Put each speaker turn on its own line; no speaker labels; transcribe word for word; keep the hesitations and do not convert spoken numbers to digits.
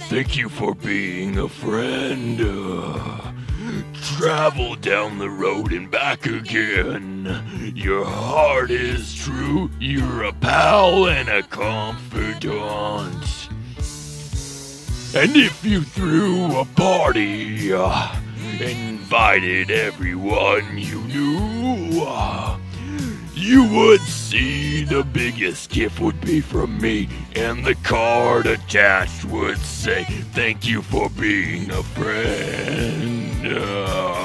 Thank you for being a friend. Uh, travel down the road and back again. Your heart is true. You're a pal and a confidant. And if you threw a party, uh, invited everyone you knew, uh, you would see the biggest gift would be from me, and the card attached would say, thank you for being a friend. Uh,